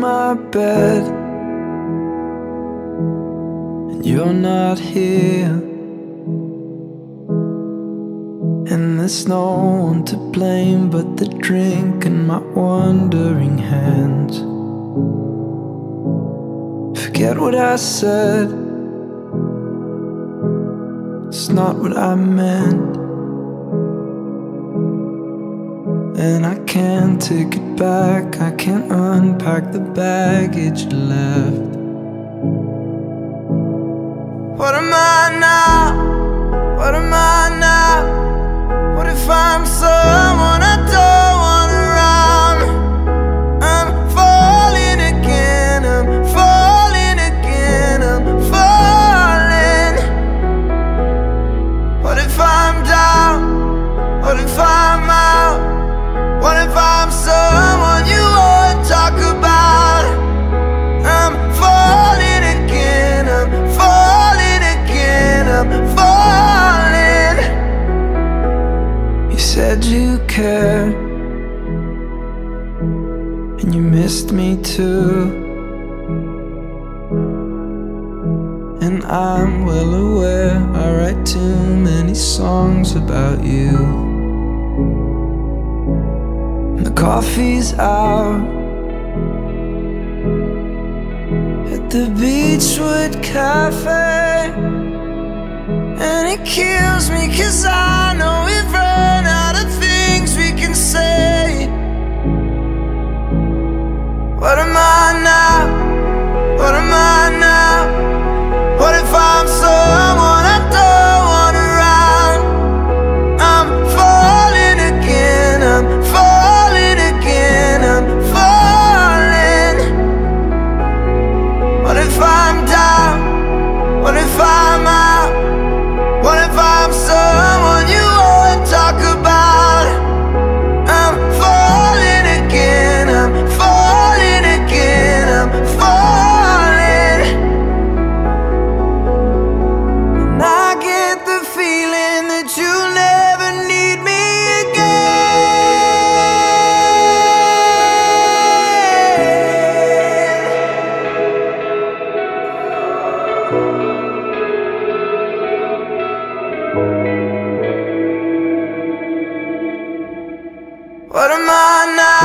my bed and you're not here, and there's no one to blame but the drink and my wandering hands. Forget what I said, it's not what I meant, and I can't take it back. I can't unpack the baggage you left. What am I now? What am I now? What if I'm someone I don't want around? I'm falling again, I'm falling again, I'm falling. What if I'm down? What if I'm out? What if I'm someone you won't talk about? I'm falling again, I'm falling again, I'm falling. You said you cared, and you missed me too, and I'm well aware I write too many songs about you. The coffee's out at the Beechwood Cafe, and it kills me 'cause I know we've run out of things we can say. What am I now? What am I now? What if I'm someone I don't want around? I'm falling again, I'm falling again, I'm falling. What if I'm down? What if I'm out? What if I'm someone you won't talk about? I'm falling again, I'm falling again, I'm falling. And I get the feeling that you'll never need me again. What am I now?